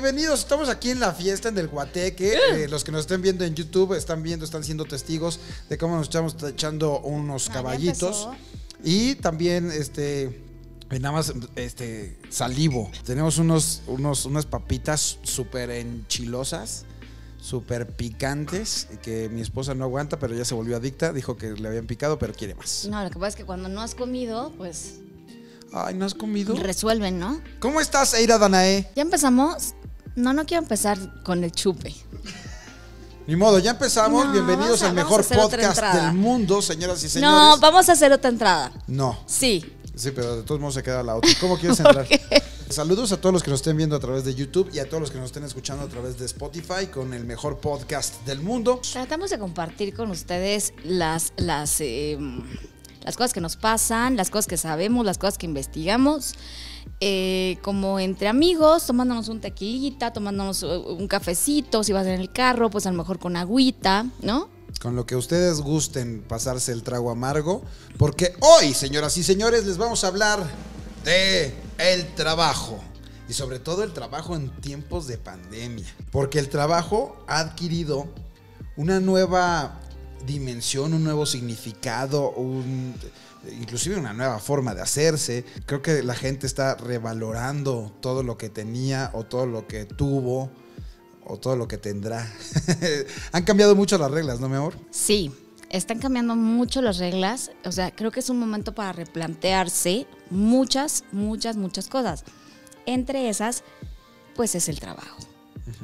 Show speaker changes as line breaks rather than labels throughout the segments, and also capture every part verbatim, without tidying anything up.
bienvenidos. Estamos aquí en la fiesta en el Guateque. Eh, los que nos estén viendo en YouTube están viendo, están siendo testigos de cómo nos estamos echando unos ah, caballitos. Y también, este, nada más, este, salivo. Tenemos unos, unos, unas papitas súper enchilosas, súper picantes, que mi esposa no aguanta, pero ya se volvió adicta. Dijo que le habían picado, pero quiere más.
No, lo que pasa es que cuando no has comido, pues...
Ay, ¿no has comido?
Resuelven, ¿no?
¿Cómo estás, Eira Danae?
¿Ya empezamos? No, no quiero empezar con el chupe.
Ni modo, ya empezamos.
No,
Bienvenidos
a,
al mejor podcast del mundo, señoras y señores.
No, vamos a hacer otra entrada.
No.
Sí.
Sí, pero de todos modos se queda la otra. ¿Cómo quieres entrar? Okay. Saludos a todos los que nos estén viendo a través de YouTube y a todos los que nos estén escuchando a través de Spotify con el mejor podcast del mundo.
Tratamos de compartir con ustedes las... las eh, las cosas que nos pasan, las cosas que sabemos, las cosas que investigamos, eh, como entre amigos, tomándonos un tequilita, tomándonos un cafecito, si vas en el carro, pues a lo mejor con agüita, ¿no?
Con lo que ustedes gusten pasarse el trago amargo, porque hoy, señoras y señores, les vamos a hablar de el trabajo. Y sobre todo el trabajo en tiempos de pandemia. Porque el trabajo ha adquirido una nueva dimensión, un nuevo significado, un, inclusive una nueva forma de hacerse. Creo que la gente está revalorando todo lo que tenía o todo lo que tuvo o todo lo que tendrá. Han cambiado mucho las reglas, ¿no, mi amor?
Sí, están cambiando mucho las reglas. O sea, creo que es un momento para replantearse muchas, muchas, muchas cosas. Entre esas, pues es el trabajo. Uh-huh.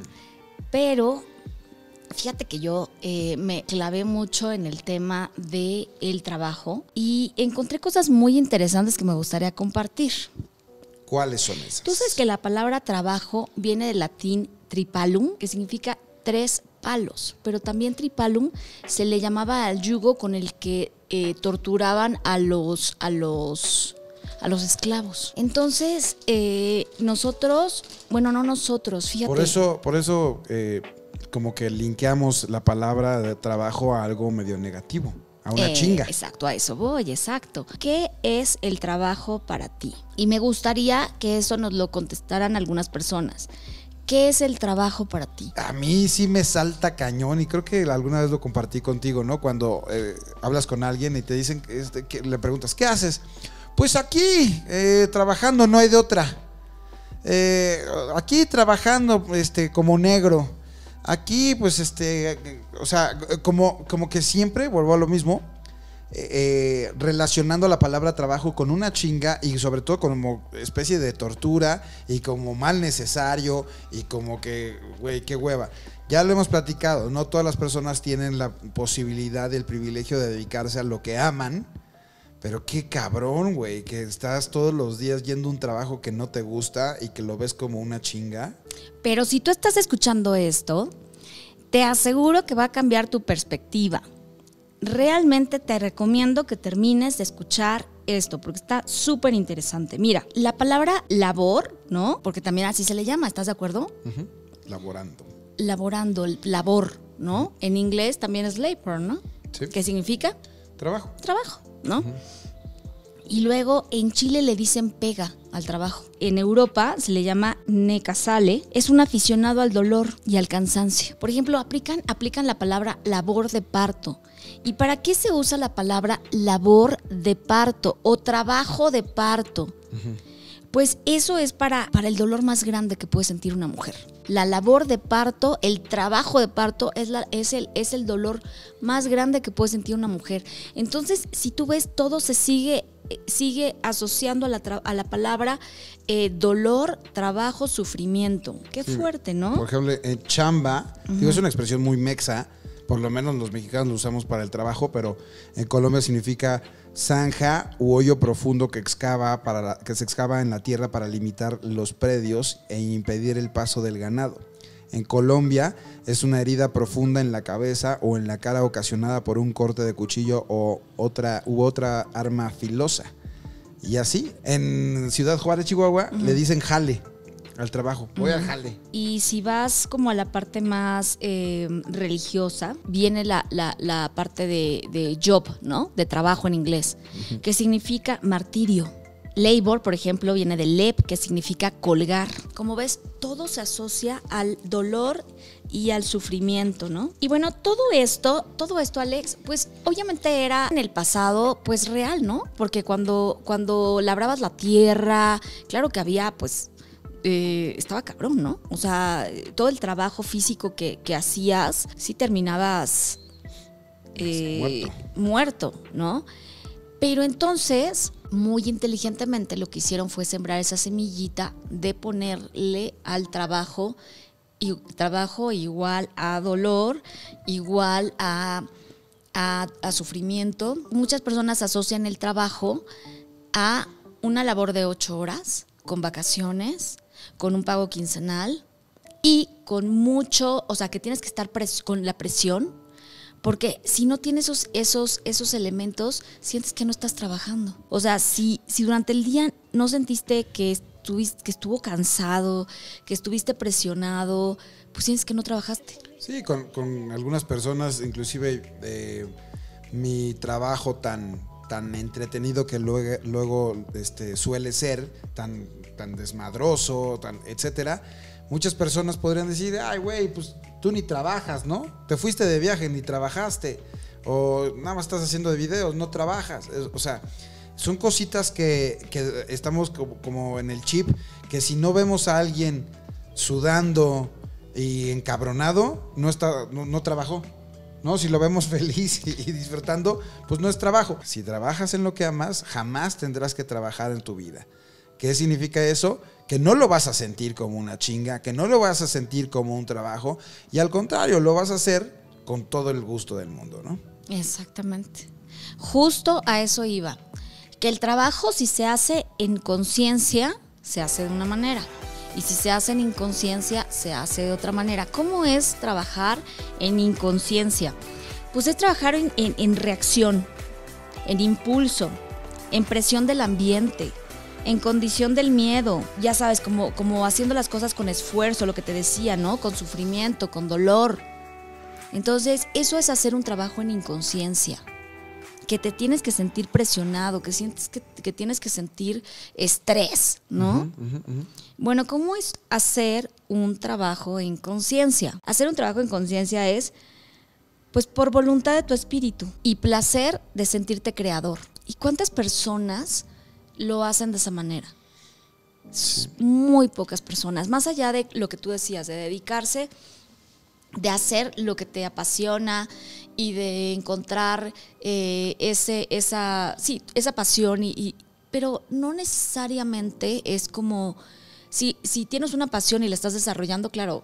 Pero fíjate que yo eh, me clavé mucho en el tema del trabajo y encontré cosas muy interesantes que me gustaría compartir.
¿Cuáles son esas?
Tú sabes que la palabra trabajo viene del latín tripalum, que significa tres palos, pero también tripalum se le llamaba al yugo con el que eh, torturaban a los, a los, a los esclavos. Entonces, eh, nosotros, bueno, no nosotros, fíjate.
Por eso, por eso... Eh... como que linkeamos la palabra de trabajo a algo medio negativo, a una eh, chinga.
Exacto, a eso voy, exacto. ¿Qué es el trabajo para ti? Y me gustaría que eso nos lo contestaran algunas personas. ¿Qué es el trabajo para ti?
A mí sí me salta cañón y creo que alguna vez lo compartí contigo, ¿no? Cuando eh, hablas con alguien y te dicen, este, que le preguntas, ¿qué haces? Pues aquí, eh, trabajando, no hay de otra. Eh, aquí trabajando este, como negro. Aquí, pues, este, o sea, como, como que siempre, vuelvo a lo mismo, eh, relacionando la palabra trabajo con una chinga y sobre todo como especie de tortura y como mal necesario y como que, güey, qué hueva. Ya lo hemos platicado, no todas las personas tienen la posibilidad y el privilegio de dedicarse a lo que aman. Pero qué cabrón, güey, que estás todos los días yendo a un trabajo que no te gusta y que lo ves como una chinga.
Pero si tú estás escuchando esto, te aseguro que va a cambiar tu perspectiva. Realmente te recomiendo que termines de escuchar esto, porque está súper interesante. Mira, la palabra labor, ¿no? Porque también así se le llama, ¿estás de acuerdo?
Uh-huh. Laborando.
Laborando, el labor, ¿no? Uh-huh. En inglés también es labor, ¿no?
Sí.
¿Qué significa?
Trabajo.
Trabajo, ¿no?
Uh-huh.
Y luego en Chile le dicen pega al trabajo. En Europa se le llama necasale. Es un aficionado al dolor y al cansancio. Por ejemplo, aplican, aplican la palabra labor de parto. ¿Y para qué se usa la palabra labor de parto o trabajo de parto? Uh-huh. Pues eso es para, para el dolor más grande que puede sentir una mujer. La labor de parto, el trabajo de parto es, la, es, el, es el dolor más grande que puede sentir una mujer. Entonces, si tú ves, todo se sigue, sigue asociando a la, a la palabra eh, dolor, trabajo, sufrimiento. Qué sí, fuerte, ¿no?
Por ejemplo, en chamba, uh-huh. digo, es una expresión muy mexa, por lo menos los mexicanos lo usamos para el trabajo, pero en Colombia significa zanja u hoyo profundo que excava para la, que se excava en la tierra para limitar los predios e impedir el paso del ganado. En Colombia es una herida profunda en la cabeza o en la cara ocasionada por un corte de cuchillo o otra u otra arma filosa. Y así, en Ciudad Juárez, Chihuahua, uh-huh. le dicen jale al trabajo. Voy uh-huh. al jale.
Y si vas como a la parte más eh, religiosa, viene la, la, la parte de, de job, ¿no? De trabajo en inglés, uh-huh. que significa martirio. Labor, por ejemplo, viene de leb, que significa colgar. Como ves, todo se asocia al dolor y al sufrimiento, ¿no? Y bueno, todo esto, todo esto, Alex, pues obviamente era en el pasado, pues real, ¿no? Porque cuando, cuando labrabas la tierra, claro que había, pues, eh, estaba cabrón, ¿no? O sea, todo el trabajo físico que, que hacías, sí terminabas eh, muerto. muerto, ¿no? Pero entonces, muy inteligentemente, lo que hicieron fue sembrar esa semillita de ponerle al trabajo, y trabajo igual a dolor, igual a, a, a sufrimiento. Muchas personas asocian el trabajo a una labor de ocho horas, con vacaciones, con un pago quincenal y con mucho, o sea, que tienes que estar pres- con la presión. Porque si no tienes esos, esos, esos elementos, sientes que no estás trabajando. O sea, si, si durante el día no sentiste que, estuviste, que estuvo cansado, que estuviste presionado, pues sientes que no trabajaste.
Sí, con, con algunas personas, inclusive eh, mi trabajo tan, tan entretenido que luego, luego este, suele ser, tan, tan desmadroso, tan, etcétera. Muchas personas podrían decir, ay, güey, pues tú ni trabajas, ¿no? Te fuiste de viaje, ni trabajaste. O nada más estás haciendo de videos, no trabajas. O sea, son cositas que, que estamos como, como en el chip, que si no vemos a alguien sudando y encabronado, no, está, no, no trabajó. ¿No? Si lo vemos feliz y, y disfrutando, pues no es trabajo. Si trabajas en lo que amas, jamás tendrás que trabajar en tu vida. ¿Qué significa eso? Que no lo vas a sentir como una chinga, que no lo vas a sentir como un trabajo, y al contrario, lo vas a hacer con todo el gusto del mundo, ¿no?
Exactamente. Justo a eso iba. Que el trabajo, si se hace en conciencia, se hace de una manera. Y si se hace en inconsciencia, se hace de otra manera. ¿Cómo es trabajar en inconsciencia? Pues es trabajar en, en, en reacción, en impulso, en presión del ambiente, en condición del miedo, ya sabes, como, como haciendo las cosas con esfuerzo, lo que te decía, ¿no? Con sufrimiento, con dolor. Entonces, eso es hacer un trabajo en inconsciencia, que te tienes que sentir presionado, que sientes que, que tienes que sentir estrés, ¿no? Uh-huh, uh-huh, uh-huh. Bueno, ¿cómo es hacer un trabajo en conciencia? Hacer un trabajo en conciencia es, pues, por voluntad de tu espíritu y placer de sentirte creador. ¿Y cuántas personas lo hacen de esa manera? Sí. Muy pocas personas, más allá de lo que tú decías, de dedicarse, de hacer lo que te apasiona y de encontrar eh, ese, esa, sí, esa pasión, y, y, pero no necesariamente es como, si, si tienes una pasión y la estás desarrollando, claro,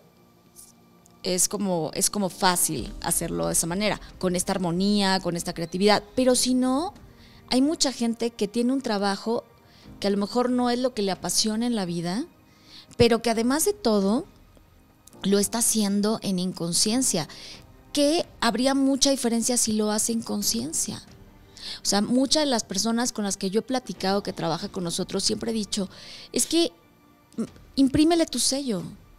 es como, es como fácil hacerlo de esa manera, con esta armonía, con esta creatividad, pero si no, hay mucha gente que tiene un trabajo que a lo mejor no es lo que le apasiona en la vida, pero que además de todo lo está haciendo en inconsciencia, que habría mucha diferencia si lo hace en conciencia. O sea, muchas de las personas con las que yo he platicado que trabaja con nosotros siempre he dicho, es que imprímele tu sello.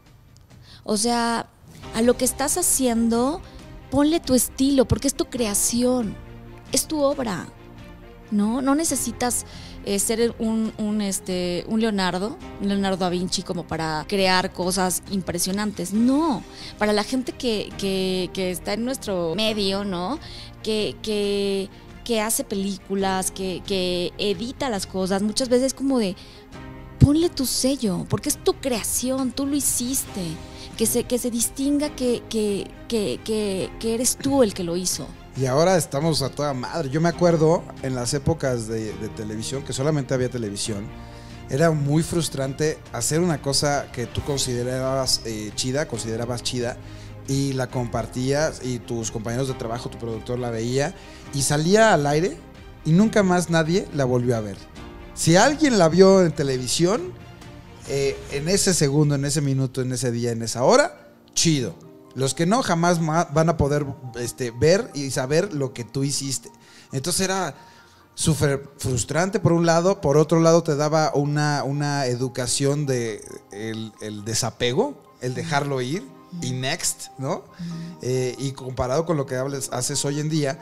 O sea, a lo que estás haciendo, ponle tu estilo, porque es tu creación, es tu obra. No, no necesitas eh, ser un, un, este, un Leonardo, un Leonardo da Vinci como para crear cosas impresionantes. No, para la gente que, que, que está en nuestro medio, ¿no? Que, que, que hace películas, que, que edita las cosas, muchas veces como de, ponle tu sello, porque es tu creación, tú lo hiciste, que se, que se distinga que, que, que, que, que eres tú el que lo hizo.
Y ahora estamos a toda madre. Yo me acuerdo en las épocas de, de televisión, que solamente había televisión, era muy frustrante hacer una cosa que tú considerabas eh, chida, considerabas chida, y la compartías, y tus compañeros de trabajo, tu productor la veía, y salía al aire, y nunca más nadie la volvió a ver. Si alguien la vio en televisión, eh, en ese segundo, en ese minuto, en ese día, en esa hora, chido. Los que no, jamás van a poder este, ver y saber lo que tú hiciste. Entonces era súper frustrante por un lado, por otro lado te daba una, una educación de el, el desapego, el dejarlo ir y next, ¿no? Eh, y comparado con lo que hables, haces hoy en día,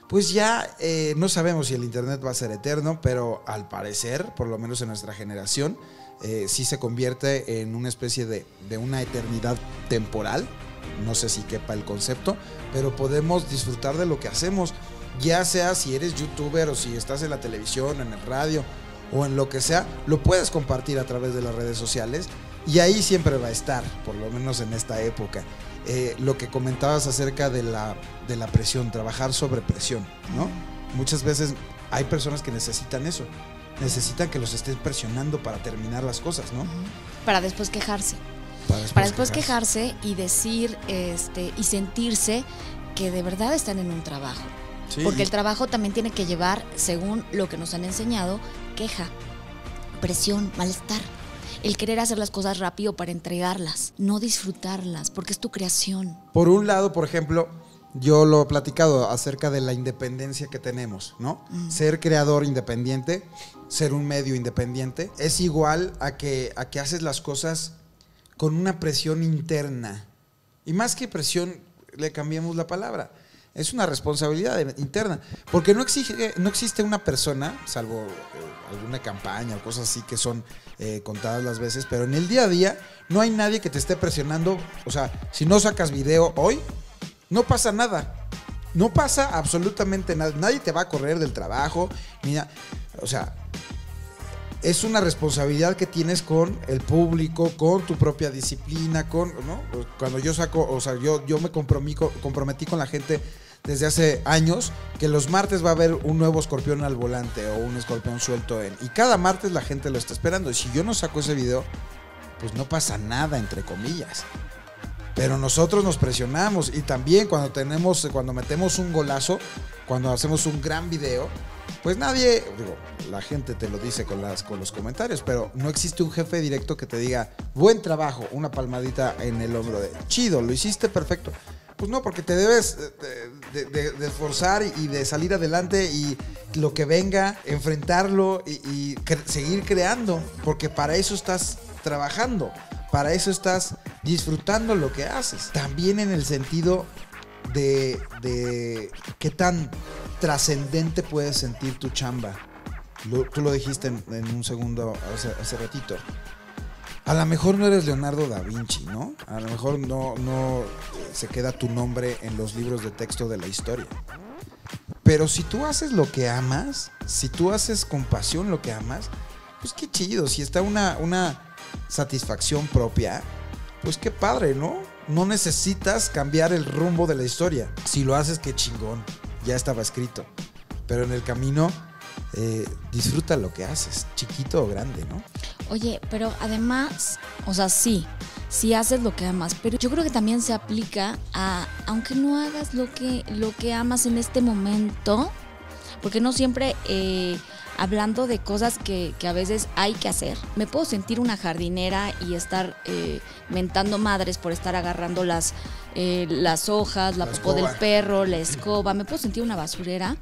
pues ya eh, no sabemos si el internet va a ser eterno, pero al parecer, por lo menos en nuestra generación, eh, sí se convierte en una especie de, de una eternidad temporal. No sé si quepa el concepto, pero podemos disfrutar de lo que hacemos, ya sea si eres youtuber o si estás en la televisión, en el radio o en lo que sea, lo puedes compartir a través de las redes sociales y ahí siempre va a estar, por lo menos en esta época. Eh, lo que comentabas acerca de la, de la presión, trabajar sobre presión, ¿no? Muchas veces hay personas que necesitan eso, necesitan que los estés presionando para terminar las cosas, ¿no?
Para después quejarse.
Para después,
Para después quejarse. quejarse y decir este, y sentirse que de verdad están en un trabajo. Sí. Porque el trabajo también tiene que llevar, según lo que nos han enseñado, queja, presión, malestar. El querer hacer las cosas rápido para entregarlas, no disfrutarlas, porque es tu creación.
Por un lado, por ejemplo, yo lo he platicado acerca de la independencia que tenemos, ¿no? Mm. Ser creador independiente, ser un medio independiente, es igual a que, a que haces las cosas con una presión interna. Y más que presión, le cambiamos la palabra. Es una responsabilidad interna. Porque no exige, no existe una persona, salvo eh, alguna campaña o cosas así que son eh, contadas las veces, pero en el día a día no hay nadie que te esté presionando. O sea, si no sacas video hoy, no pasa nada. No pasa absolutamente nada. Nadie te va a correr del trabajo. Ni nada. O sea, es una responsabilidad que tienes con el público, con tu propia disciplina, con, ¿no? Cuando yo saco, o sea, yo, yo me comprometí, comprometí con la gente desde hace años que los martes va a haber un nuevo escorpión al volante o un escorpión suelto en, y cada martes la gente lo está esperando. Y si yo no saco ese video, pues no pasa nada, entre comillas. Pero nosotros nos presionamos y también cuando tenemos, cuando metemos un golazo, cuando hacemos un gran video, pues nadie, digo, la gente te lo dice con, las, con los comentarios, pero no existe un jefe directo que te diga, buen trabajo, una palmadita en el hombro de, chido, lo hiciste perfecto. Pues no, porque te debes de, de, de esforzar y de salir adelante y lo que venga, enfrentarlo y, y cre- seguir creando, porque para eso estás trabajando, para eso estás disfrutando lo que haces. También en el sentido de, de qué tan trascendente puedes sentir tu chamba. Lo, tú lo dijiste en, en un segundo hace, hace ratito. A lo mejor no eres Leonardo da Vinci, ¿no? A lo mejor no, no se queda tu nombre en los libros de texto de la historia. Pero si tú haces lo que amas, si tú haces con pasión lo que amas, pues qué chido. Si está una, una satisfacción propia, pues qué padre, ¿no? No necesitas cambiar el rumbo de la historia. Si lo haces, qué chingón. Ya estaba escrito. Pero en el camino, eh, disfruta lo que haces, chiquito o grande, ¿no?
Oye, pero además, o sea, sí, sí haces lo que amas, pero yo creo que también se aplica a, aunque no hagas lo que, lo que amas en este momento, porque no siempre, eh, hablando de cosas que, que a veces hay que hacer, me puedo sentir una jardinera y estar eh, mentando madres por estar agarrando las, eh, las hojas, la, la popó del perro, la escoba, me puedo sentir una basurera,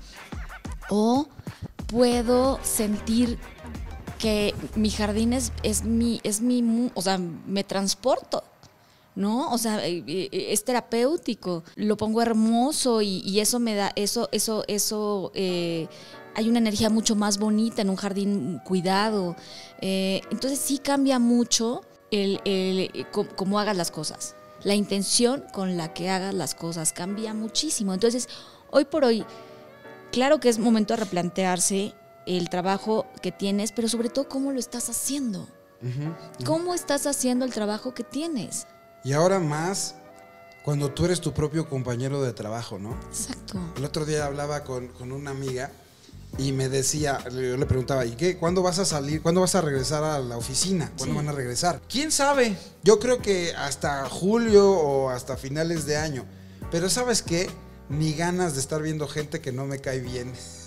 o puedo sentir que mi jardín es, es mi, es mi, o sea, me transporto, ¿no? O sea, es terapéutico, lo pongo hermoso y, y eso me da, eso, eso, eso, eh, hay una energía mucho más bonita en un jardín cuidado. Eh, entonces sí cambia mucho el, el, cómo hagas las cosas. La intención con la que hagas las cosas cambia muchísimo. Entonces, hoy por hoy, claro que es momento de replantearse el trabajo que tienes, pero sobre todo cómo lo estás haciendo. Uh-huh, uh-huh. ¿Cómo estás haciendo el trabajo que tienes?
Y ahora más cuando tú eres tu propio compañero de trabajo, ¿no?
Exacto.
El otro día hablaba con, con una amiga y me decía, yo le preguntaba, ¿y qué? ¿Cuándo vas a salir? ¿Cuándo vas a regresar a la oficina? ¿Cuándo sí. van a regresar? ¿Quién sabe? Yo creo que hasta julio o hasta finales de año. Pero ¿sabes qué? Ni ganas de estar viendo gente que no me cae bien.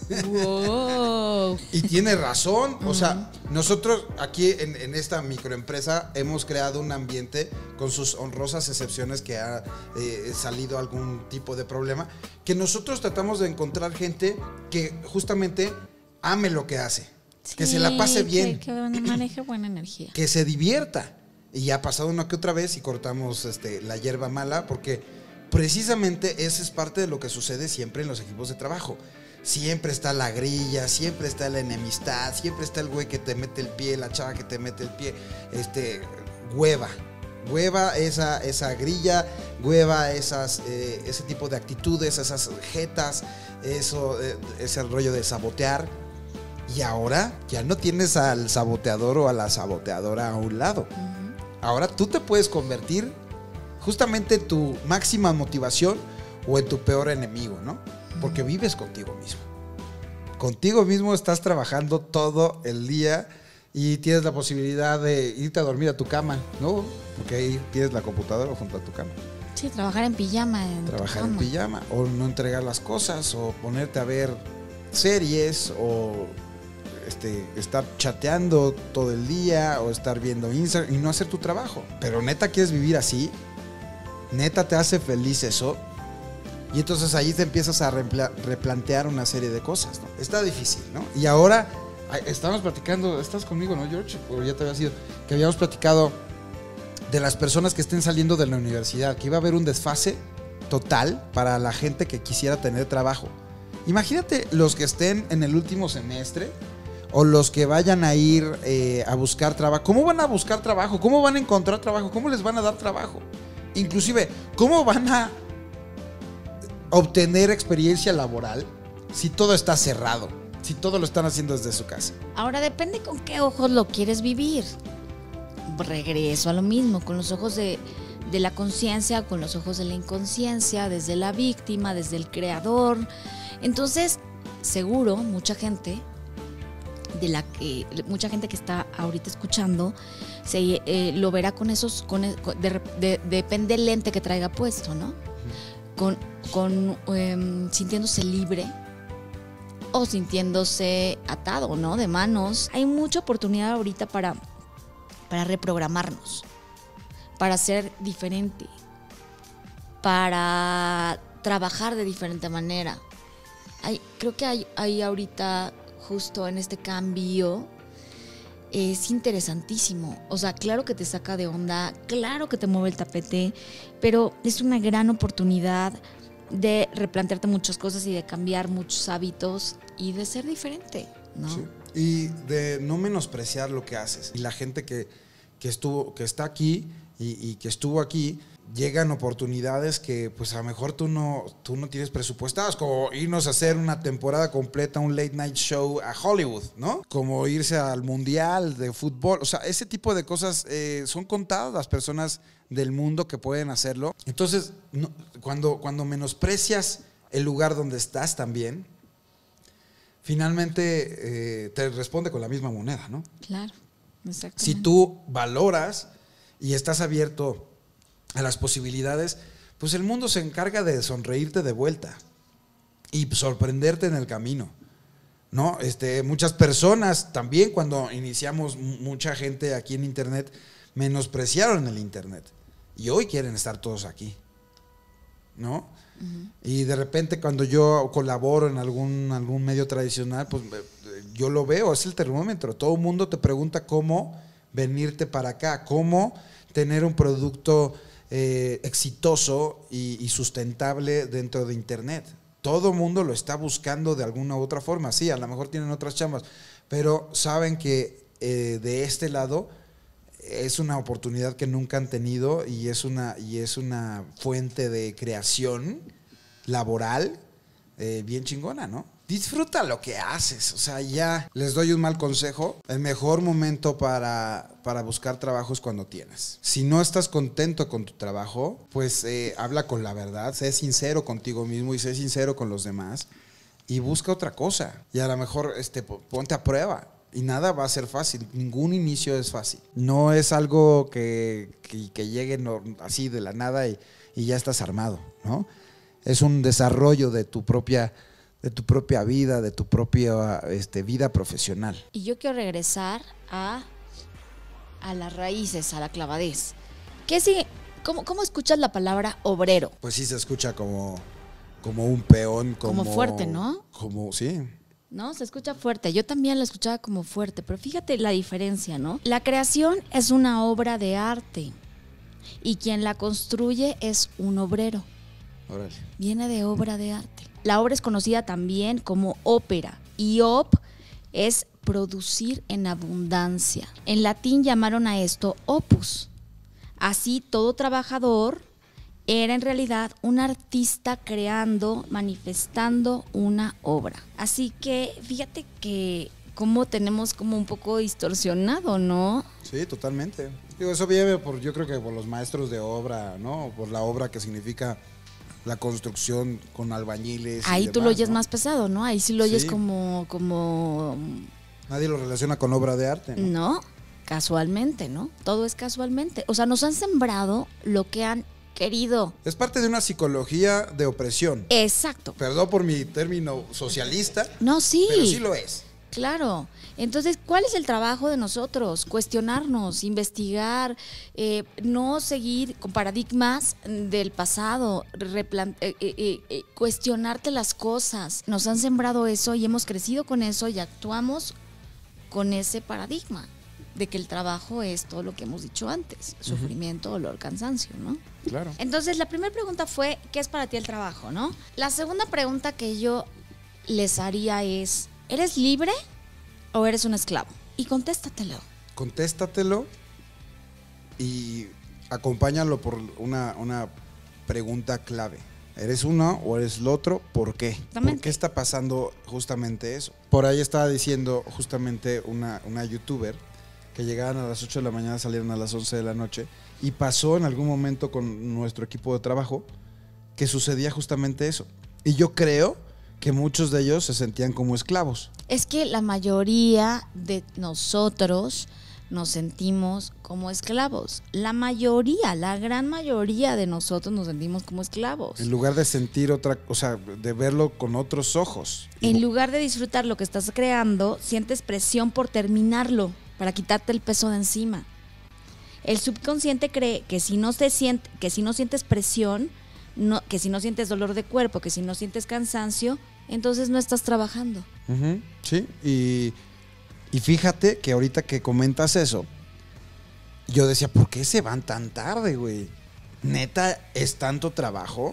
Wow. Y tiene razón. O sea, nosotros aquí en, en esta microempresa hemos creado un ambiente con sus honrosas excepciones que ha eh, salido algún tipo de problema, que nosotros tratamos de encontrar gente que justamente ame lo que hace, sí, que se la pase bien,
que, que maneje buena energía,
que se divierta. Y ha pasado una que otra vez y cortamos este, la hierba mala porque precisamente esa es parte de lo que sucede siempre en los equipos de trabajo. Siempre está la grilla, siempre está la enemistad, siempre está el güey que te mete el pie, la chava que te mete el pie, este, hueva. Hueva esa, esa grilla, hueva esas, eh, ese tipo de actitudes, esas jetas, eso, eh, ese rollo de sabotear. Y ahora ya no tienes al saboteador o a la saboteadora a un lado. Uh-huh. Ahora tú te puedes convertir justamente en tu máxima motivación o en tu peor enemigo, ¿no? Porque vives contigo mismo. Contigo mismo estás trabajando todo el día y tienes la posibilidad de irte a dormir a tu cama, ¿no? Porque ahí tienes la computadora junto a tu cama.
Sí, trabajar en pijama. En
trabajar en pijama, o no entregar las cosas, o ponerte a ver series, o este, estar chateando todo el día, o estar viendo Instagram y no hacer tu trabajo. Pero neta, ¿quieres vivir así? ¿Neta te hace feliz eso? Y entonces ahí te empiezas a replantear una serie de cosas, ¿no? Está difícil, ¿no? Y ahora estábamos platicando, ¿estás conmigo, no, George? O ya te había sido, que habíamos platicado de las personas que estén saliendo de la universidad, que iba a haber un desfase total para la gente que quisiera tener trabajo. Imagínate los que estén en el último semestre o los que vayan a ir eh, a buscar trabajo. ¿Cómo van a buscar trabajo? ¿Cómo van a encontrar trabajo? ¿Cómo les van a dar trabajo? Inclusive, ¿cómo van a obtener experiencia laboral si todo está cerrado? Si todo lo están haciendo desde su casa.
Ahora depende con qué ojos lo quieres vivir. Regreso a lo mismo, con los ojos de, de la conciencia, con los ojos de la inconsciencia, desde la víctima, desde el creador. Entonces, seguro, mucha gente de la que mucha gente que está ahorita escuchando se eh, lo verá con esos, con, de, de, depende del lente que traiga puesto, ¿no? Con, con eh, sintiéndose libre o sintiéndose atado, ¿no? De manos. Hay mucha oportunidad ahorita para, para reprogramarnos, para ser diferente, para trabajar de diferente manera. Hay, creo que hay, hay ahorita, justo en este cambio, es interesantísimo. O sea, claro que te saca de onda, claro que te mueve el tapete, pero es una gran oportunidad de replantearte muchas cosas y de cambiar muchos hábitos y de ser diferente, ¿no?
Sí. Y de no menospreciar lo que haces. Y la gente que, que estuvo, que está aquí y, y que estuvo aquí, llegan oportunidades que pues a lo mejor tú no, tú no tienes presupuestadas, como irnos a hacer una temporada completa, un late night show a Hollywood, ¿no? Como irse al mundial de fútbol. O sea, ese tipo de cosas eh, son contadas las personas del mundo que pueden hacerlo. Entonces, no, cuando, cuando menosprecias el lugar donde estás también, finalmente eh, te responde con la misma moneda, ¿no?
Claro, exactamente.
Si tú valoras y estás abierto a las posibilidades, pues el mundo se encarga de sonreírte de vuelta y sorprenderte en el camino, ¿no? Este, muchas personas también, cuando iniciamos, mucha gente aquí en internet menospreciaron el internet y hoy quieren estar todos aquí, ¿no? Uh-huh. Y de repente cuando yo colaboro en algún, algún medio tradicional, pues yo lo veo, es el termómetro. Todo el mundo te pregunta cómo venirte para acá, cómo tener un producto eh, exitoso y, y sustentable dentro de internet. Todo el mundo lo está buscando de alguna u otra forma. Sí, a lo mejor tienen otras chambas, pero saben que eh, de este lado es una oportunidad que nunca han tenido y es una, y es una fuente de creación laboral eh, bien chingona, ¿no? Disfruta lo que haces. O sea, ya les doy un mal consejo. El mejor momento para, para buscar trabajo es cuando tienes. Si no estás contento con tu trabajo, pues eh, habla con la verdad, sé sincero contigo mismo y sé sincero con los demás y busca otra cosa. Y a lo mejor este, ponte a prueba. Y nada va a ser fácil, ningún inicio es fácil. No es algo que, que, que llegue no, así de la nada y, y ya estás armado, ¿no? Es un desarrollo de tu propia, de tu propia vida, de tu propia este, vida profesional.
Y yo quiero regresar a, a las raíces, a la clavadez. ¿Qué sigue? ¿Cómo, cómo escuchas la palabra obrero?
Pues sí se escucha como, como un peón. Como,
como fuerte, ¿no?
Como, sí.
¿No? Se escucha fuerte. Yo también la escuchaba como fuerte, pero fíjate la diferencia, ¿no? La creación es una obra de arte y quien la construye es un obrero.
Órale.
Viene de obra de arte. La obra es conocida también como ópera y op es producir en abundancia. En latín llamaron a esto opus. Así, todo trabajador era en realidad un artista creando, manifestando una obra. Así que fíjate que cómo tenemos como un poco distorsionado, ¿no?
Sí, totalmente. Digo, eso viene por, yo creo que por los maestros de obra, ¿no? Por la obra que significa la construcción con albañiles.
Ahí
y
tú
demás,
lo oyes
¿no?
más pesado, ¿no? Ahí sí lo oyes
Sí.
como, como,
Nadie lo relaciona con obra de arte, ¿no?
no, casualmente, ¿no? Todo es casualmente. O sea, nos han sembrado lo que han querido.
Es parte de una psicología de opresión.
Exacto.
Perdón por mi término socialista,
No, sí.
pero sí lo es.
Claro. Entonces, ¿cuál es el trabajo de nosotros? Cuestionarnos, investigar, eh, no seguir con paradigmas del pasado, replan- eh, eh, eh, cuestionarte las cosas. Nos han sembrado eso y hemos crecido con eso y actuamos con ese paradigma de que el trabajo es todo lo que hemos dicho antes, sufrimiento, dolor, cansancio, ¿no?
Claro.
Entonces, la primera pregunta fue, ¿qué es para ti el trabajo, no? La segunda pregunta que yo les haría es, ¿eres libre o eres un esclavo? Y contéstatelo.
Contéstatelo y acompáñalo por una, una pregunta clave. ¿Eres uno o eres el otro? ¿Por qué?
Exactamente.
¿Por qué está pasando justamente eso? Por ahí estaba diciendo justamente una, una youtuber que llegaban a las ocho de la mañana, salieron a las once de la noche, y pasó en algún momento con nuestro equipo de trabajo que sucedía justamente eso. Y yo creo que muchos de ellos se sentían como esclavos.
Es que la mayoría de nosotros nos sentimos como esclavos. La mayoría, la gran mayoría de nosotros nos sentimos como esclavos.
En lugar de sentir otra, o sea, de verlo con otros ojos.
En lugar de disfrutar lo que estás creando, sientes presión por terminarlo, para quitarte el peso de encima. El subconsciente cree que si no te siente, que si no sientes presión, no, que si no sientes dolor de cuerpo, que si no sientes cansancio, entonces no estás trabajando.
Uh-huh, sí, y, y fíjate que ahorita que comentas eso, yo decía, ¿por qué se van tan tarde, güey? ¿Neta es tanto trabajo?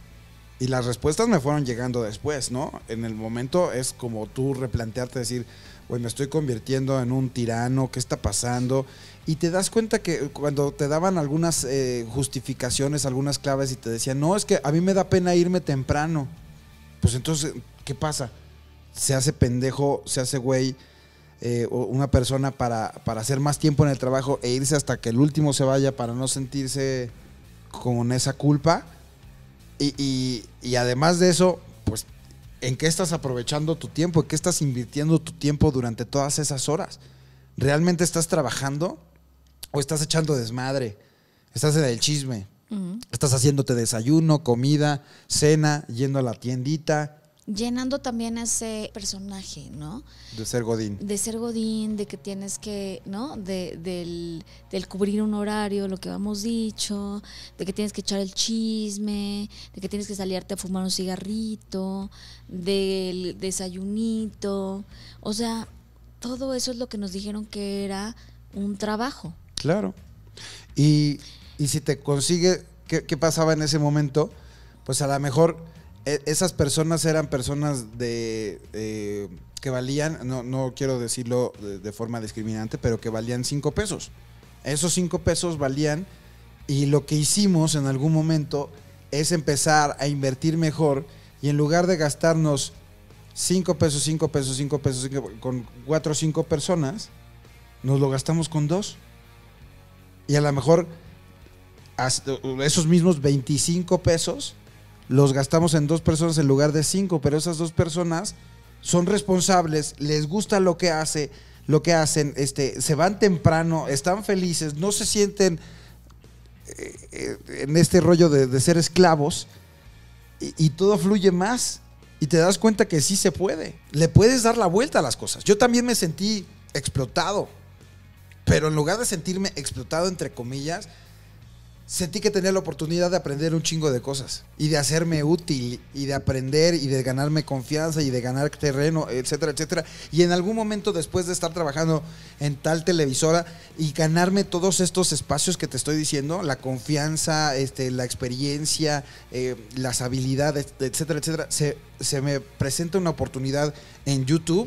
Y las respuestas me fueron llegando después, ¿no? En el momento es como tú replantearte, decir, güey, me estoy convirtiendo en un tirano, ¿qué está pasando? Y te das cuenta que cuando te daban algunas eh, justificaciones, algunas claves y te decían, no, es que a mí me da pena irme temprano. Pues entonces, ¿qué pasa? Se hace pendejo, se hace güey eh, una persona para, para hacer más tiempo en el trabajo e irse hasta que el último se vaya para no sentirse con esa culpa. Y, y, y además de eso, pues, ¿en qué estás aprovechando tu tiempo? ¿En qué estás invirtiendo tu tiempo durante todas esas horas? ¿Realmente estás trabajando o estás echando desmadre? ¿Estás en el chisme? Uh-huh. ¿Estás haciéndote desayuno, comida, cena, yendo a la tiendita?
Llenando también ese personaje, ¿no?
De ser godín.
De ser godín, de que tienes que, ¿no? De, del, del cubrir un horario, lo que habíamos dicho, de que tienes que echar el chisme, de que tienes que salirte a fumar un cigarrito, del desayunito. O sea, todo eso es lo que nos dijeron que era un trabajo.
Claro. Y, y si te consigue, ¿qué, qué pasaba en ese momento? Pues a lo mejor esas personas eran personas de eh, que valían, no, no quiero decirlo de, de forma discriminante, pero que valían cinco pesos. Esos cinco pesos valían, y lo que hicimos en algún momento es empezar a invertir mejor, y en lugar de gastarnos cinco pesos, cinco pesos, cinco pesos, cinco, con cuatro o cinco personas, nos lo gastamos con dos. Y a lo mejor esos mismos veinticinco pesos los gastamos en dos personas en lugar de cinco, pero esas dos personas son responsables, les gusta lo que hace, lo que hacen, este, se van temprano, están felices, no se sienten eh, en este rollo de, de ser esclavos, y, y todo fluye más, y te das cuenta que sí se puede. Le puedes dar la vuelta a las cosas. Yo también me sentí explotado, pero en lugar de sentirme explotado, entre comillas, sentí que tenía la oportunidad de aprender un chingo de cosas y de hacerme útil y de aprender y de ganarme confianza y de ganar terreno, etcétera, etcétera. Y en algún momento, después de estar trabajando en tal televisora y ganarme todos estos espacios que te estoy diciendo, la confianza, este, la experiencia, eh, las habilidades, etcétera, etcétera, se, se me presenta una oportunidad en YouTube.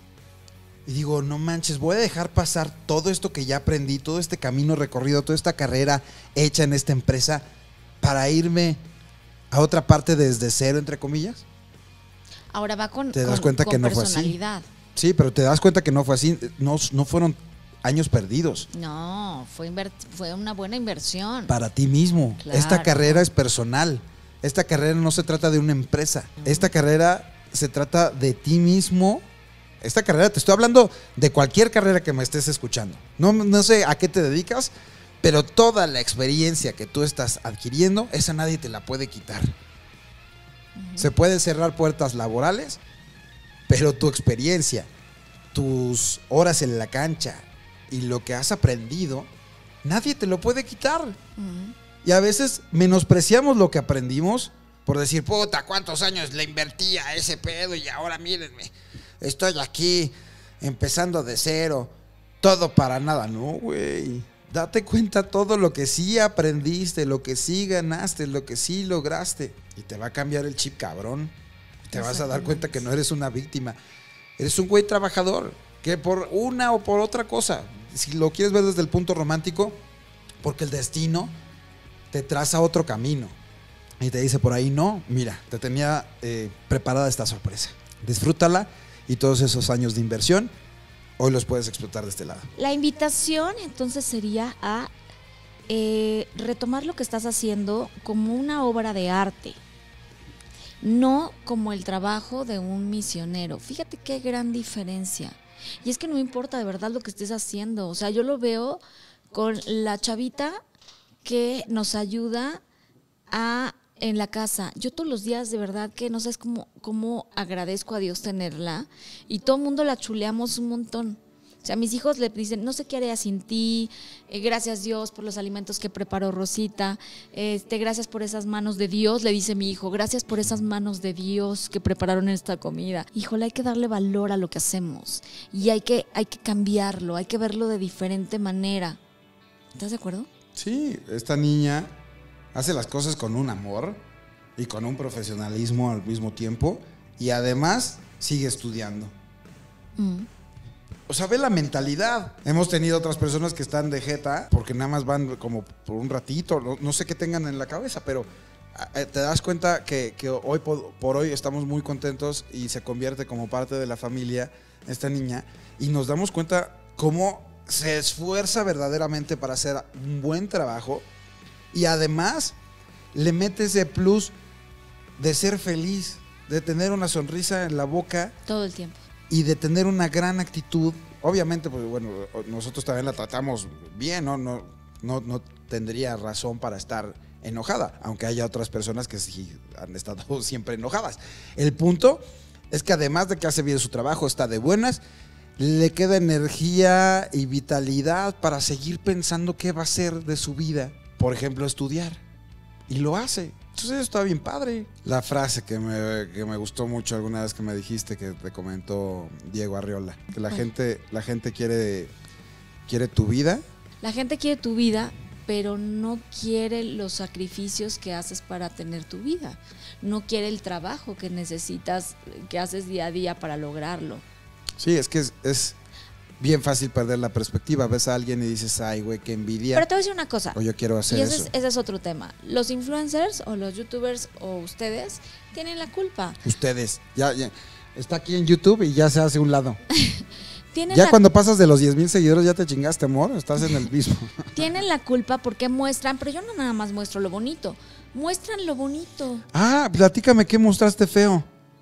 Y digo, no manches, voy a dejar pasar todo esto que ya aprendí, todo este camino recorrido, toda esta carrera hecha en esta empresa para irme a otra parte desde cero, entre comillas.
Ahora va con,
te das
con,
cuenta
con
que no fue así.
personalidad.
Sí, pero te das cuenta que no fue así. No, no fueron años perdidos.
No, fue, fue una buena inversión.
Para ti mismo.
Claro.
Esta carrera es personal. Esta carrera no se trata de una empresa. Uh-huh. Esta carrera se trata de ti mismo. Esta carrera, te estoy hablando de cualquier carrera que me estés escuchando. No, no sé a qué te dedicas, pero toda la experiencia que tú estás adquiriendo, esa nadie te la puede quitar. Uh-huh. Se pueden cerrar puertas laborales, pero tu experiencia, tus horas en la cancha y lo que has aprendido, nadie te lo puede quitar. Uh-huh. Y a veces menospreciamos lo que aprendimos por decir, puta, ¿cuántos años le invertí a ese pedo? Y ahora mírenme. Estoy aquí, empezando de cero, todo para nada. No, güey. Date cuenta todo lo que sí aprendiste, lo que sí ganaste, lo que sí lograste. Y te va a cambiar el chip, cabrón. Te vas a dar cuenta que no eres una víctima. Eres un güey trabajador, que por una o por otra cosa, si lo quieres ver desde el punto romántico, porque el destino te traza otro camino. Y te dice por ahí, no, mira, te tenía eh, preparada esta sorpresa. Disfrútala. Y todos esos años de inversión, hoy los puedes explotar de este lado.
La invitación entonces sería a eh, retomar lo que estás haciendo como una obra de arte, no como el trabajo de un misionero. Fíjate qué gran diferencia. Y es que no importa de verdad lo que estés haciendo. O sea, yo lo veo con la chavita que nos ayuda a... en la casa. Yo todos los días de verdad que no sabes cómo, cómo agradezco a Dios tenerla y todo el mundo la chuleamos un montón. O sea, mis hijos le dicen, no sé qué haría sin ti, eh, gracias Dios por los alimentos que preparó Rosita, este, gracias por esas manos de Dios, le dice mi hijo, gracias por esas manos de Dios que prepararon esta comida. Híjole, hay que darle valor a lo que hacemos y hay que, hay que cambiarlo, hay que verlo de diferente manera. ¿Estás de acuerdo?
Sí, esta niña hace las cosas con un amor y con un profesionalismo al mismo tiempo y además sigue estudiando. Mm. O sea, ve la mentalidad. Hemos tenido otras personas que están de jeta porque nada más van como por un ratito, no, no sé qué tengan en la cabeza, pero eh, te das cuenta que, que hoy por, por hoy estamos muy contentos y se convierte como parte de la familia esta niña y nos damos cuenta cómo se esfuerza verdaderamente para hacer un buen trabajo. Y además le mete ese plus de ser feliz, de tener una sonrisa en la boca.
Todo el tiempo.
Y de tener una gran actitud. Obviamente, pues bueno, nosotros también la tratamos bien, ¿no? No, no, no tendría razón para estar enojada, aunque haya otras personas que sí han estado siempre enojadas. El punto es que además de que hace bien su trabajo, está de buenas, le queda energía y vitalidad para seguir pensando qué va a hacer de su vida. Por ejemplo, estudiar. Y lo hace. Entonces eso está bien padre. La frase que me, que me gustó mucho alguna vez que me dijiste, que te comentó Diego Arriola, que la, gente, la gente quiere, quiere tu vida.
La gente quiere tu vida, pero no quiere los sacrificios que haces para tener tu vida. No quiere el trabajo que necesitas, que haces día a día para lograrlo.
Sí, es que es... es bien fácil perder la perspectiva. Ves a alguien y dices, ay, güey, qué envidia.
Pero te voy a decir una cosa.
O yo quiero hacer
y ese
eso.
Es, ese es otro tema. Los influencers o los youtubers o ustedes tienen la culpa.
Ustedes. Ya, ya. Está aquí en YouTube y ya se hace un lado.
¿Tienen
ya
la...
cuando pasas de los diez mil seguidores ya te chingaste, amor. Estás en el mismo.
Tienen la culpa porque muestran, pero yo no nada más muestro lo bonito. Muestran lo bonito.
Ah, platícame qué mostraste feo.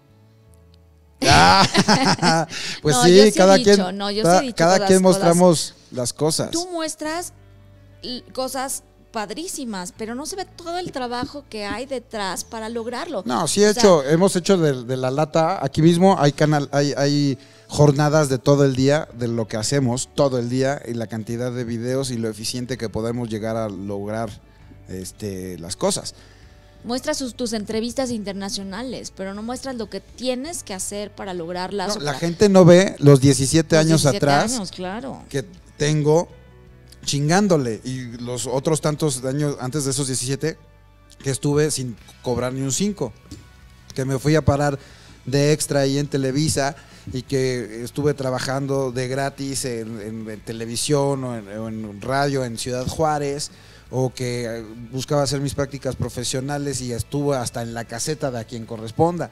Ah, pues
no,
sí,
sí
cada
dicho,
quien,
no, yo
ta,
sí he dicho
cada quien
cosas.
mostramos las cosas.
Tú muestras cosas padrísimas, pero no se ve todo el trabajo que hay detrás para lograrlo.
No, sí he
o
hecho,
sea,
hemos hecho de, de la lata, aquí mismo hay canal, hay, hay jornadas de todo el día, de lo que hacemos todo el día y la cantidad de videos y lo eficiente que podemos llegar a lograr este, las cosas.
Muestras sus, tus entrevistas internacionales, pero no muestras lo que tienes que hacer para lograrlas.
No, la gente no ve los diecisiete
los
años
diecisiete
atrás
años, claro.
que tengo chingándole, y los otros tantos años antes de esos diecisiete que estuve sin cobrar ni un cinco, que me fui a parar de extra ahí en Televisa y que estuve trabajando de gratis en, en, en televisión o en, o en radio en Ciudad Juárez, o que buscaba hacer mis prácticas profesionales y estuve hasta en la caseta de A Quien Corresponda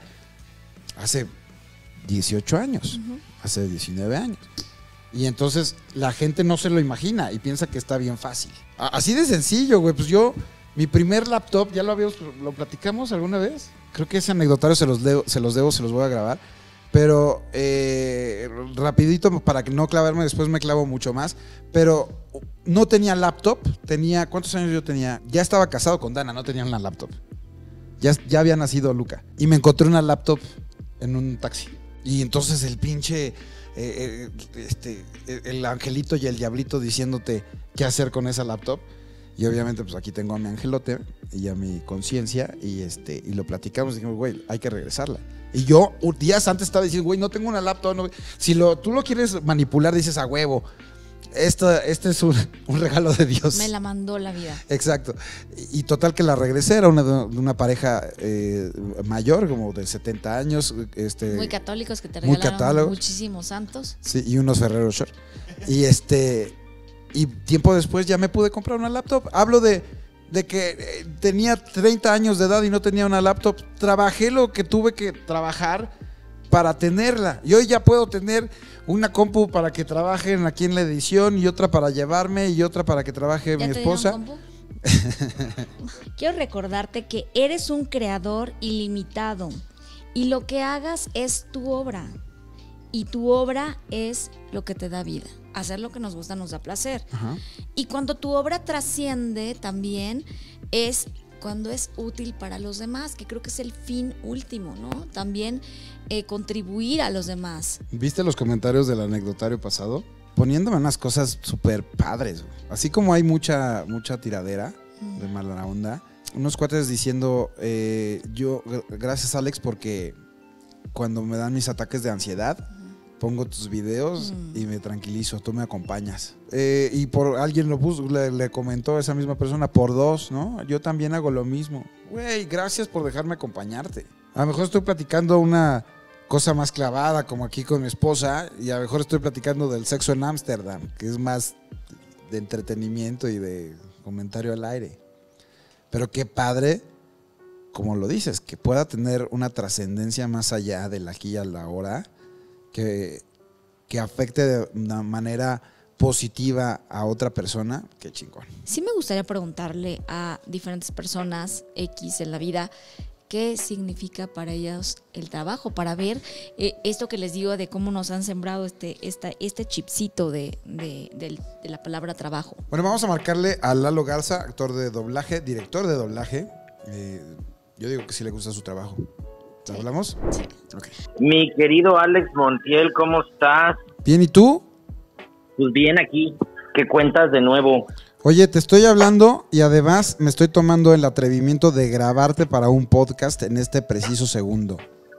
hace dieciocho años, uh-huh. hace diecinueve años. Y entonces la gente no se lo imagina y piensa que está bien fácil. Así de sencillo, güey. Pues yo, mi primer laptop, ¿ya lo habíamos, lo platicamos alguna vez? Creo que ese anecdotario se los, leo, se los debo, se los voy a grabar. Pero eh, rapidito, para que no clavarme, después me clavo mucho más. Pero no tenía laptop, tenía, ¿cuántos años yo tenía? Ya estaba casado con Dana, no tenía una laptop. Ya, ya había nacido Luca. Y me encontré una laptop en un taxi. Y entonces el pinche, eh, eh, este, el angelito y el diablito diciéndote qué hacer con esa laptop. Y obviamente pues aquí tengo a mi angelote y a mi conciencia y, este, y lo platicamos y dijimos, güey, hay que regresarla. Y yo días antes estaba diciendo, güey, no tengo una laptop. No. Si lo, tú lo quieres manipular, dices a huevo. Esto, este es un, un regalo de Dios.
Me la mandó la vida.
Exacto. Y, y total que la regresé, era una, una pareja eh, mayor, como de setenta años. Este,
muy católicos que te regalaron muchísimos santos.
Sí, y unos Ferrero Shore. Y este y tiempo después ya me pude comprar una laptop. Hablo de, de que eh, tenía treinta años de edad y no tenía una laptop. Trabajé lo que tuve que trabajar para tenerla. Y hoy ya puedo tener una compu para que trabajen aquí en la edición y otra para llevarme y otra para que trabaje mi esposa.
¿Ya te dieron compu? Quiero recordarte que eres un creador ilimitado y lo que hagas es tu obra. Y tu obra es lo que te da vida. Hacer lo que nos gusta nos da placer. Ajá. Y cuando tu obra trasciende también es cuando es útil para los demás, que creo que es el fin último, ¿no? También eh, contribuir a los demás.
¿Viste los comentarios del anecdotario pasado? Poniéndome unas cosas súper padres. Así como hay mucha, mucha tiradera mm. de mala onda, unos cuates diciendo, eh, yo, gracias Alex, porque cuando me dan mis ataques de ansiedad, pongo tus videos mm. y me tranquilizo, tú me acompañas. Eh, y por alguien lo puso, le, le comentó a esa misma persona, por dos, ¿no? Yo también hago lo mismo. Güey, gracias por dejarme acompañarte. A lo mejor estoy platicando una cosa más clavada, como aquí con mi esposa, y a lo mejor estoy platicando del sexo en Ámsterdam, que es más de entretenimiento y de comentario al aire. Pero qué padre, como lo dices, que pueda tener una trascendencia más allá del aquí y a la hora, que, que afecte de una manera positiva a otra persona. Qué chingón.
Sí me gustaría preguntarle a diferentes personas X en la vida qué significa para ellos el trabajo, para ver eh, esto que les digo de cómo nos han sembrado este, esta, este chipcito de, de, de, de la palabra trabajo.
Bueno, vamos a marcarle a Lalo Garza, actor de doblaje, director de doblaje. Eh, yo digo que sí le gusta su trabajo. ¿Te hablamos?
Sí.
Okay.
Mi querido Alex Montiel, ¿cómo estás?
Bien, ¿y tú?
Pues bien aquí. ¿Qué cuentas de nuevo?
Oye, te estoy hablando y además me estoy tomando el atrevimiento de grabarte para un podcast en este preciso segundo.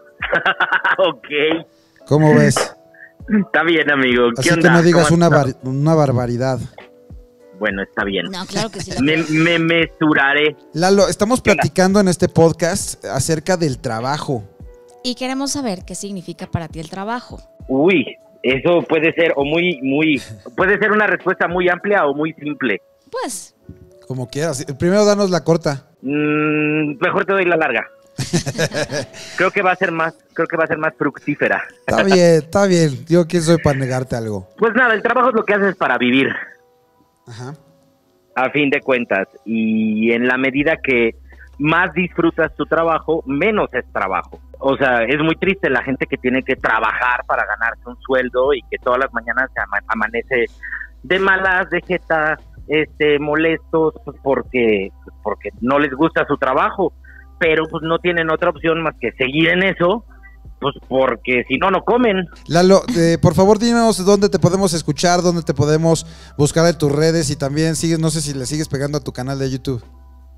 Ok.
¿Cómo ves?
Está bien, amigo. ¿Qué
Así
onda?
que no digas una, bar una barbaridad.
Bueno, está bien.
No, claro que sí.
me, me mesuraré.
Lalo, estamos platicando en este podcast acerca del trabajo.
Y queremos saber qué significa para ti el trabajo.
Uy, eso puede ser o muy, muy, puede ser una respuesta muy amplia o muy simple.
Pues.
Como quieras. Primero danos la corta.
Mm, mejor te doy la larga. Creo que va a ser más, creo que va a ser más fructífera.
Está bien, está bien. Yo quién soy para negarte algo.
Pues nada, el trabajo es lo que haces para vivir.
Ajá.
A fin de cuentas, y en la medida que más disfrutas tu trabajo, menos es trabajo. O sea, es muy triste la gente que tiene que trabajar para ganarse un sueldo y que todas las mañanas se ama amanece de malas, de jeta, este, molestos porque, porque no les gusta su trabajo, pero pues no tienen otra opción más que seguir en eso, pues porque si no, no comen.
Lalo, eh, por favor, dinos dónde te podemos escuchar, dónde te podemos buscar en tus redes y también sigues, no sé si le sigues pegando a tu canal de YouTube.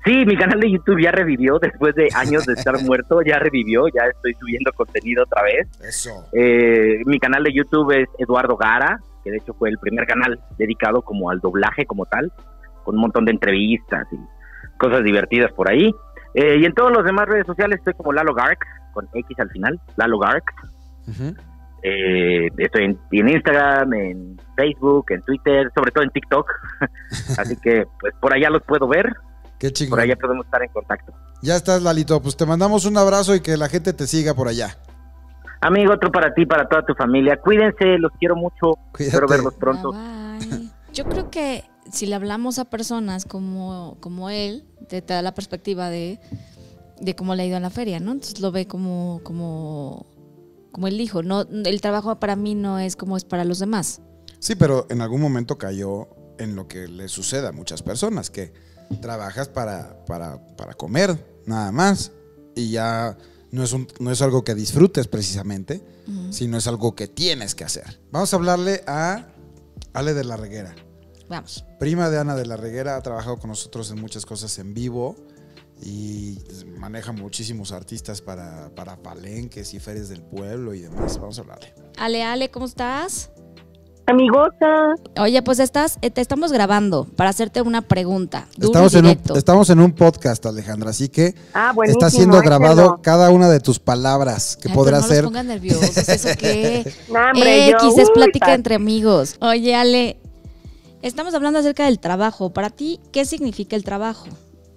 Sí, mi canal de YouTube ya revivió después de años de estar muerto, ya revivió, ya estoy subiendo contenido otra vez.
Eso.
Eh, mi canal de YouTube es Eduardo Gara, que de hecho fue el primer canal dedicado como al doblaje como tal, con un montón de entrevistas y cosas divertidas por ahí. Eh, y en todas las demás redes sociales estoy como Lalo Garx, con X al final, Lalo Garx. Uh-huh. Eh, estoy en, en Instagram, en Facebook, en Twitter, sobre todo en TikTok. Así que pues por allá los puedo ver.
Qué chingón.
Por allá podemos estar en contacto.
Ya estás, Lalito. Pues te mandamos un abrazo y que la gente te siga por allá.
Amigo, otro para ti, para toda tu familia. Cuídense, los quiero mucho.
Cuídate.
Espero verlos pronto.
Bye, bye. Yo creo que si le hablamos a personas como, como él, te, te da la perspectiva de, de cómo le ha ido en la feria, ¿no? Entonces lo ve como, como, como él dijo. No, el trabajo para mí no es como es para los demás.
Sí, pero en algún momento cayó en lo que le sucede a muchas personas, que trabajas para, para, para comer, nada más, y ya no es, un, no es algo que disfrutes precisamente, uh-huh. sino es algo que tienes que hacer. Vamos a hablarle a Ale de la Reguera.
Vamos.
Prima de Ana de la Reguera, ha trabajado con nosotros en muchas cosas en vivo y maneja muchísimos artistas para, para palenques y ferias del pueblo y demás. Vamos a hablarle.
Ale, Ale, ¿cómo estás?
Amigota.
Oye, pues estás, te estamos grabando para hacerte una pregunta.
Estamos en, un, estamos en un podcast, Alejandra, así que
ah,
está siendo grabado éxelo. Cada una de tus palabras que
Ay,
podrá
no
ser.
No pongan nerviosos, ¿eso qué?
No, hombre,
X,
yo,
es plática
uy,
entre amigos. Oye, Ale, estamos hablando acerca del trabajo. Para ti, ¿qué significa el trabajo?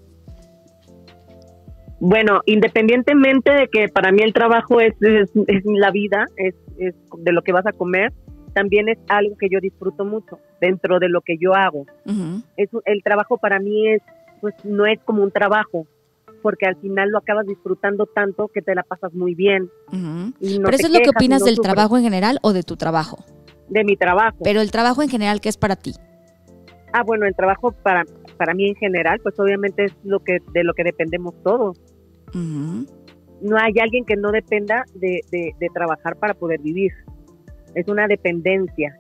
Bueno, independientemente de que para mí el trabajo es, es, es la vida, es, es de lo que vas a comer, también es algo que yo disfruto mucho dentro de lo que yo hago. Uh-huh. Es, el trabajo para mí es, pues no es como un trabajo, porque al final lo acabas disfrutando tanto que te la pasas muy bien.
Uh-huh. Y no ¿Pero eso es lo que opinas no del sufres. Trabajo en general o de tu trabajo?
De mi trabajo.
Pero el trabajo en general, ¿qué es para ti?
Ah, bueno, el trabajo para, para mí en general, pues obviamente es lo que de lo que dependemos todos. Uh-huh. No hay alguien que no dependa de, de, de trabajar para poder vivir. Es una dependencia.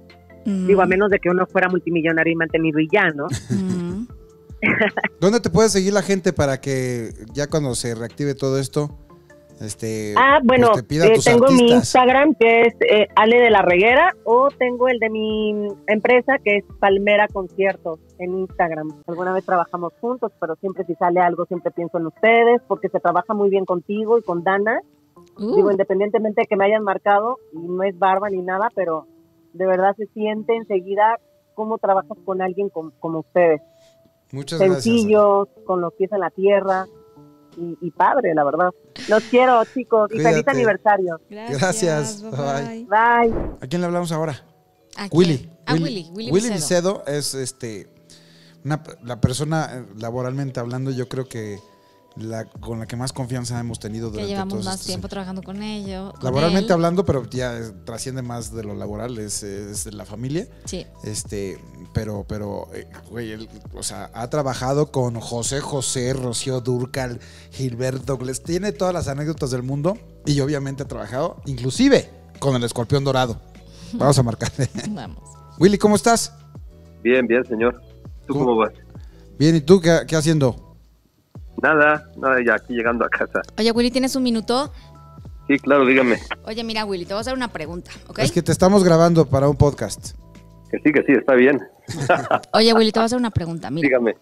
Mm. Digo, a menos de que uno fuera multimillonario y mantenido y ya, ¿no? Mm.
¿Dónde te puede seguir la gente para que ya cuando se reactive todo esto, este,
ah, bueno,
pues te pida
eh,
tus
tengo
artistas?
Mi Instagram que es eh, Ale de la Reguera, o tengo el de mi empresa que es Palmera Conciertos en Instagram. Alguna vez trabajamos juntos, pero siempre si sale algo siempre pienso en ustedes porque se trabaja muy bien contigo y con Dana. Uh. Digo, independientemente de que me hayan marcado, y no es barba ni nada, pero de verdad se siente enseguida cómo trabajas con alguien como, como ustedes.
Muchas
Sencillos, gracias. Con los pies en la tierra, y, y padre, la verdad. Los quiero, chicos, Cuídate. Y feliz aniversario.
Gracias. Gracias.
Bye. Bye.
¿A quién le hablamos ahora?
¿A
Willy.
A
Willy.
Willy. Willy,
Willy Vicedo es este una, la persona, laboralmente hablando, yo creo que La, con la que más confianza hemos tenido durante
que llevamos
todos
más
estos
tiempo
años.
Trabajando con ellos con
laboralmente
él.
Hablando, pero ya es, trasciende más de lo laboral, es, es de la familia.
Sí.
Este, pero, pero, eh, güey, él, o sea, ha trabajado con José José, Rocío Dúrcal, Gilberto Douglas, tiene todas las anécdotas del mundo y obviamente ha trabajado, inclusive, con el Escorpión Dorado. Vamos a marcarle.
Vamos.
Willy, ¿cómo estás?
Bien, bien, señor. ¿Tú cómo, cómo vas?
Bien, ¿y tú qué, qué haciendo?
Nada, nada, ya aquí llegando a casa.
Oye, Willy, ¿tienes un minuto?
Sí, claro, dígame.
Oye, mira, Willy, te voy a hacer una pregunta, ¿ok?
Es que te estamos grabando para un podcast.
Que sí, que sí, está bien.
Oye, Willy, te voy a hacer una pregunta, mira.
Dígame.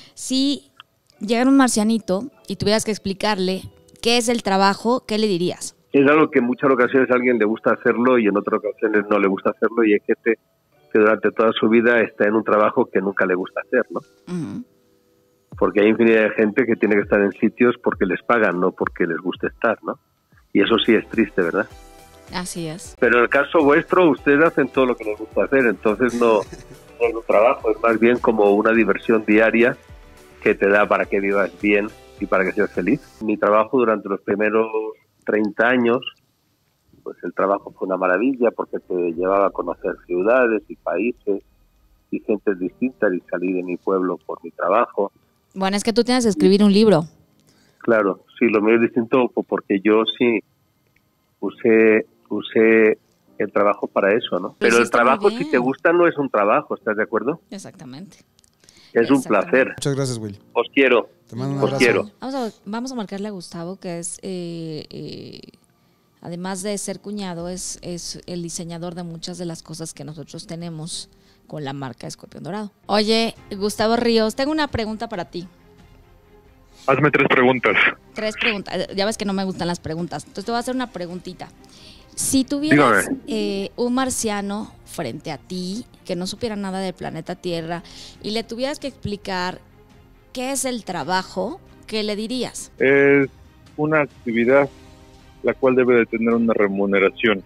Si llegara un marcianito y tuvieras que explicarle qué es el trabajo, ¿qué le dirías?
Es algo que en muchas ocasiones a alguien le gusta hacerlo y en otras ocasiones no le gusta hacerlo, y hay gente que durante toda su vida está en un trabajo que nunca le gusta hacer, ¿no? Uh-huh. Porque hay infinidad de gente que tiene que estar en sitios porque les pagan, no porque les guste estar, ¿no? Y eso sí es triste, ¿verdad?
Así es.
Pero en el caso vuestro, ustedes hacen todo lo que les gusta hacer, entonces no, no es un trabajo, es más bien como una diversión diaria que te da para que vivas bien y para que seas feliz. Mi trabajo durante los primeros treinta años, pues el trabajo fue una maravilla porque te llevaba a conocer ciudades y países y gentes distintas, y salí de mi pueblo por mi trabajo.
Bueno, es que tú tienes que escribir un libro.
Claro, sí, lo mío es distinto porque yo sí usé, usé el trabajo para eso, ¿no? Pero el trabajo, si te gusta, no es un trabajo, ¿estás de acuerdo?
Exactamente.
Es Es un placer.
Muchas gracias, Will.
Os quiero.
Te mando un
Os
abrazo.
quiero.
Vamos a, vamos a marcarle a Gustavo, que es, eh, eh, además de ser cuñado, es, es el diseñador de muchas de las cosas que nosotros tenemos con la marca Escorpión Dorado. Oye, Gustavo Ríos, tengo una pregunta para ti.
Hazme tres preguntas.
Tres preguntas. Ya ves que no me gustan las preguntas. Entonces te voy a hacer una preguntita. Si tuvieras eh, un marciano frente a ti que no supiera nada del planeta Tierra y le tuvieras que explicar qué es el trabajo, ¿qué le dirías?
Es una actividad la cual debe de tener una remuneración,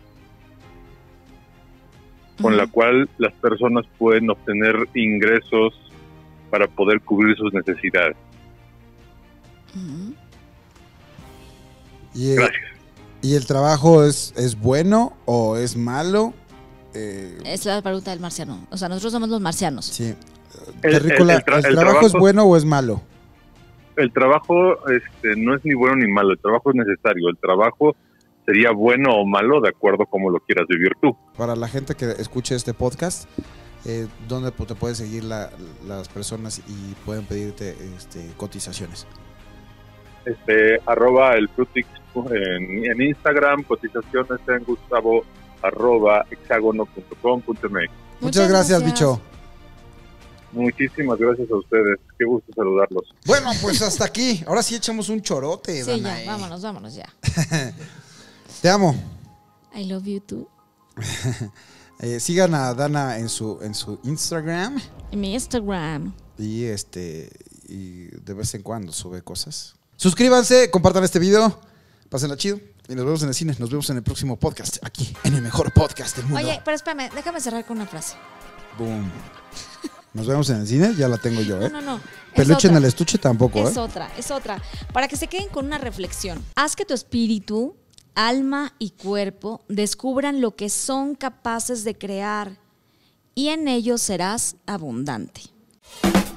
con
Ujú.
la cual las personas pueden obtener ingresos para poder cubrir sus necesidades.
Ujú.
Y, eh,
Gracias.
¿Y el trabajo es, es bueno o es malo? Eh,
Es la pregunta del marciano. O sea, nosotros somos los marcianos.
sí.
El-
Terrícola,
el- el tra-
¿el
el
trabajo es
trabajo-
bueno o es malo?
El trabajo este, no es ni bueno ni malo, el trabajo es necesario. El trabajo sería bueno o malo de acuerdo a cómo lo quieras vivir tú.
Para la gente que escuche este podcast, eh, ¿dónde te pueden seguir la- las personas y pueden pedirte este, cotizaciones?
Este, arroba el Frutix en, en Instagram, cotizaciones en Gustavo arroba hexágono punto com punto m x.
Muchas, gracias, bicho.
Muchísimas gracias a ustedes, qué gusto saludarlos.
Bueno, pues hasta aquí. Ahora sí echamos un chorote,
Sí,
Danae.
ya, vámonos, vámonos ya.
Te amo.
I love you too.
Eh, sigan a Dana en su, en su Instagram
En mi Instagram.
y este y de vez en cuando sube cosas. Suscríbanse, compartan este video, pásenla chido y nos vemos en el cine. Nos vemos en el próximo podcast, aquí, en el mejor podcast del mundo.
Oye, pero espérame, déjame cerrar con una frase.
Boom. Nos vemos en el cine, ya la tengo yo, ¿eh?
No, no, no. es
Peluche en
otra.
el estuche tampoco, ¿eh?
Es otra, es otra. Para que se queden con una reflexión. Haz que tu espíritu, alma y cuerpo descubran lo que son capaces de crear y en ello serás abundante.